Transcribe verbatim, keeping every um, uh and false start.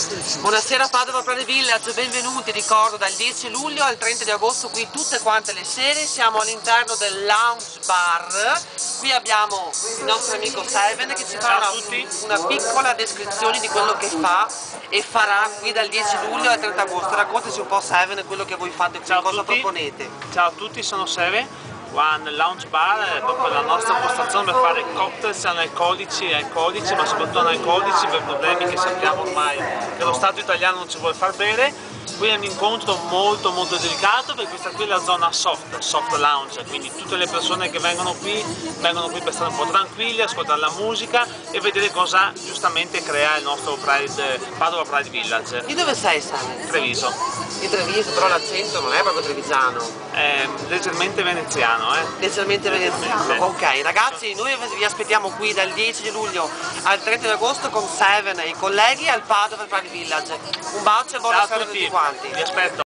Buonasera Padova Pride Village, benvenuti, ricordo dal dieci luglio al trenta di agosto qui tutte quante le sere, siamo all'interno del Lounge Bar, qui abbiamo il nostro amico Seven che ci farà una, una piccola descrizione di quello che fa e farà qui dal dieci luglio al trenta agosto. Raccontaci un po' Seven quello che voi fate qui, Ciao cosa tutti. proponete. Ciao a tutti, sono Seven. Qua nel Lounge Bar è proprio la nostra postazione per fare cocktail analcolici e alcolici, ma soprattutto analcolici per problemi che sappiamo ormai che lo Stato italiano non ci vuole far bere. Qui è un incontro molto molto delicato perché questa qui è la zona soft, soft lounge, quindi tutte le persone che vengono qui vengono qui per stare un po' tranquilli, ascoltare la musica e vedere cosa giustamente crea il nostro Pride, Padova Pride Village. Di dove sei Seven? Treviso. Di Treviso, però l'accento non è proprio trevigiano. È leggermente veneziano, eh? Leggermente veneziano. Ok, ragazzi, noi vi aspettiamo qui dal dieci di luglio al trenta di agosto con Seven e i colleghi al Padova Pride Village. Un bacio e buona Ciao a serata a tutti, tutti quanti. vi aspetto.